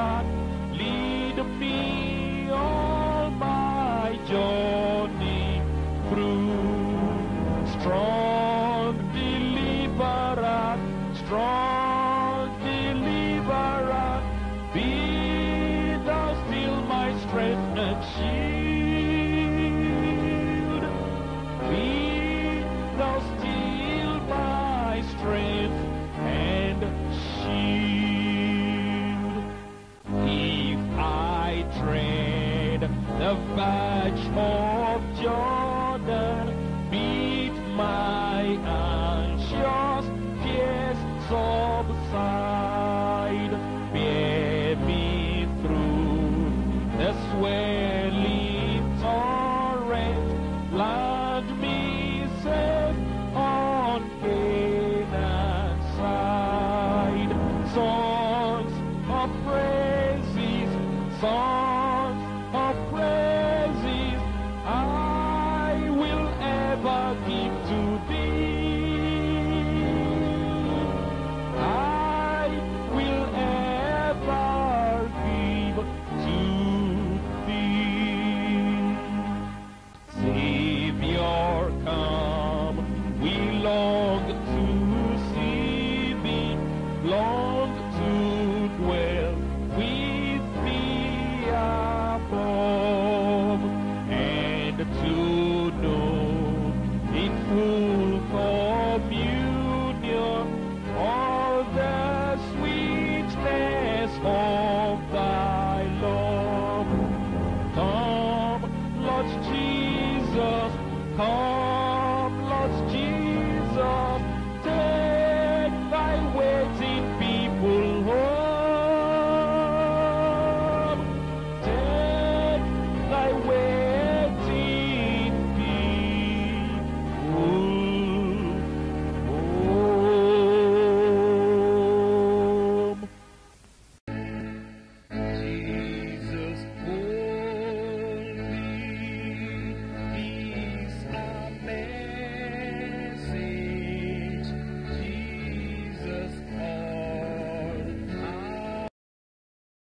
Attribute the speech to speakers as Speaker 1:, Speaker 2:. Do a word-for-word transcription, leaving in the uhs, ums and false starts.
Speaker 1: path, lead me all my journey through. Strong deliverer, strong deliverer, be thou still my strength and shield. Be thou still my strength and shield. If I tread the verge of Jordan, meet my anxious fears subside, bear me through the swelling torrent, land me safe on Canaan's side. Songs of praises, songs